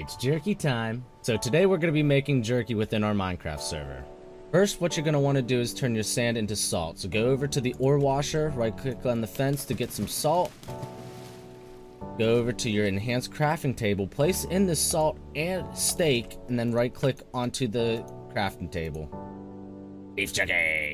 It's jerky time. So today we're going to be making jerky within our Minecraft server. First, what you're going to want to do is turn your sand into salt. So go over to the ore washer, right click on the fence to get some salt. Go over to your enhanced crafting table, place in the salt and steak, and then right click onto the crafting table. Beef Jerky!